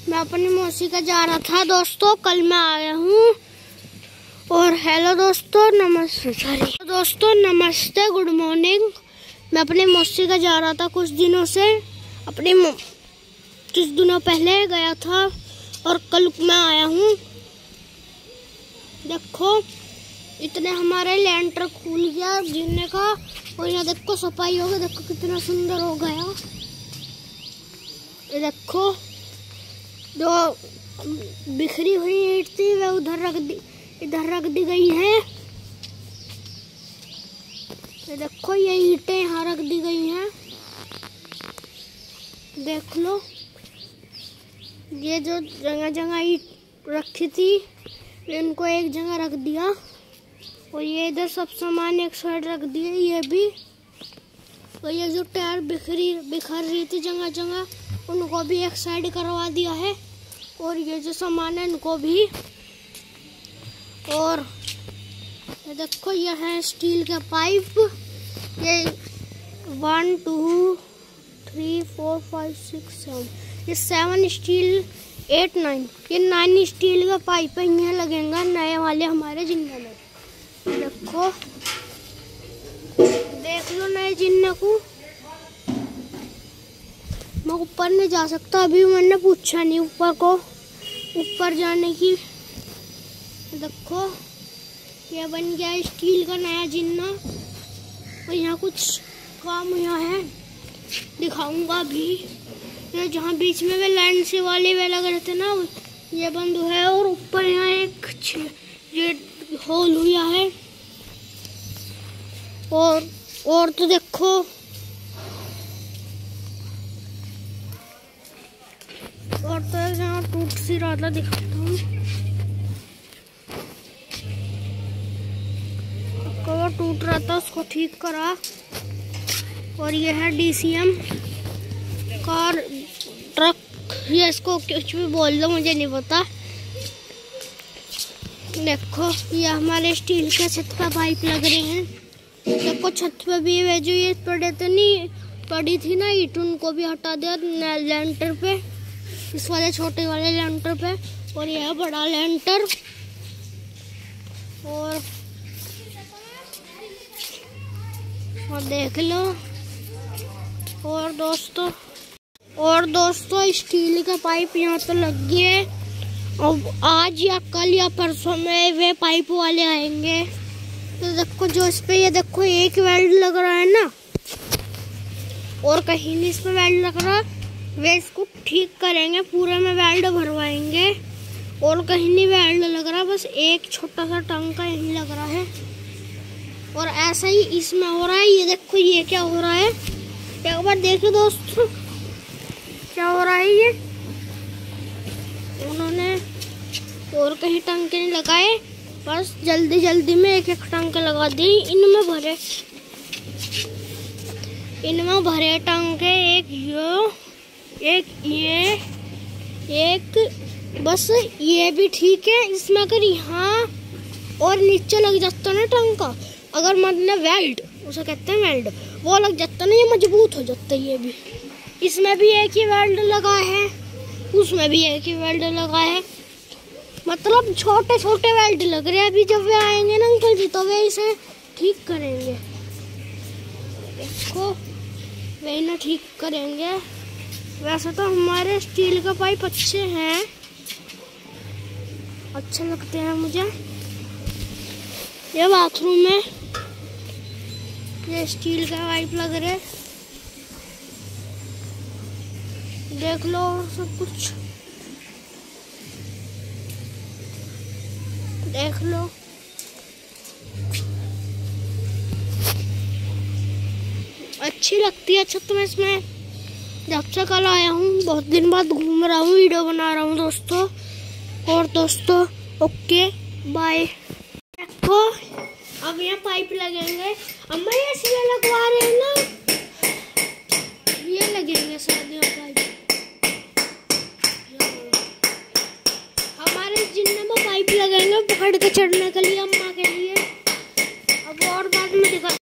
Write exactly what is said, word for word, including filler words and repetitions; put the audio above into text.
मैं अपनी मौसी का जा रहा था दोस्तों, कल मैं आया हूँ। और हेलो दोस्तों, नमस्ते सॉरी दोस्तों नमस्ते गुड मॉर्निंग। मैं अपनी मौसी का जा रहा था कुछ दिनों से, अपनी कुछ दिनों पहले गया था और कल मैं आया हूँ। देखो इतने हमारे लेंटर खुल गया जीने का, और यहाँ देखो सफाई हो गई, देखो कितना सुंदर हो गया। ये देखो जो बिखरी हुई ईंट थी वह उधर रख दी, इधर रख दी गई है। ये देखो ये ईंटें यहाँ रख दी गई हैं, देख लो। ये जो जगह जगह ईंट रखी थी इनको एक जगह रख दिया, और ये इधर सब सामान एक साइड रख दिए ये भी। और ये जो टायर बिखरी बिखर रही थी जगह जगह उनको भी एक साइड करवा दिया है, और ये जो सामान है इनको भी। और ये देखो ये है स्टील का पाइप, ये one two three four five six seven, ये सेवन स्टील एट नाइन, ये नाइन स्टील का पाइप है, यहाँ लगेगा नए वाले हमारे जिन्ने में। देखो देख लो नए जिन्ने को। मैं ऊपर नहीं जा सकता अभी, मैंने पूछा नहीं ऊपर को ऊपर जाने की। देखो ये बन गया स्टील का नया जिन्ना, और यहाँ कुछ काम यहाँ है दिखाऊंगा अभी। ये जहाँ बीच में वे लाइन से वाले वे लग रहे थे ना, ये बंद है। और ऊपर यहाँ एक ये होल हुआ है। और और तो देखो और तो यहाँ टूट सी रहा था, दिखाता हूँ। कवर टूट रहा था उसको ठीक करा। और ये है डीसीएम कार ट्रक, ये इसको कुछ भी बोल दो मुझे नहीं पता। देखो ये हमारे स्टील के छत पे पाइप लग रहे हैं। देखो छत पे भी वे जो ये पड़े थे नहीं पड़ी थी ना ईंट, उनको भी हटा दिया लेंटर पे, इस वाले छोटे वाले लेंटर पे। और यह बड़ा लेंटर। और और देख लो। और दोस्तों और दोस्तों स्टील का पाइप यहाँ तो लग गए। अब आज या कल या परसों में वे पाइप वाले आएंगे। तो देखो जो इस पे ये देखो एक वेल्ड लग रहा है ना, और कहीं नहीं इस पे वेल्ड लग रहा, वे इसको ठीक करेंगे, पूरे में वेल्ड भरवाएंगे। और कहीं नहीं वेल्ड लग रहा, बस एक छोटा सा टांका यहीं लग रहा है। और ऐसा ही इसमें हो रहा है। ये देखो ये क्या हो रहा है, एक बार देखो दोस्तों क्या हो रहा है। ये उन्होंने और कहीं टांके नहीं लगाए, बस जल्दी जल्दी में एक एक टांके लगा दिए। इनमें भरे इनमें भरे टांके, एक ये एक ये एक बस ये भी ठीक है। इसमें अगर यहाँ और नीचे लग जाता ना टांका, अगर मतलब वेल्ड उसे कहते हैं वेल्ड, वो लग जाता ना, ये मजबूत हो जाता है। ये भी इसमें भी एक ही वेल्ड लगा है, उसमें भी एक ही वेल्ड लगा है, मतलब छोटे छोटे वेल्ड लग रहे हैं। अभी जब वे आएंगे ना अंकल जी तो वे इसे ठीक करेंगे। देखो वे इन्हें ठीक करेंगे। वैसे तो हमारे स्टील का पाइप अच्छे हैं, अच्छे लगते हैं मुझे। ये बाथरूम में ये स्टील का पाइप लग रहे, देख लो सब कुछ देख लो। अच्छी लगती है छत में इसमें। जब से कल आया हूँ बहुत दिन बाद घूम रहा हूँ, वीडियो बना रहा हूँ दोस्तों। और दोस्तों ओके बाय। देखो अब यहाँ पाइप लगेंगे, अम्मा ये इसलिए लगवा रहे हैं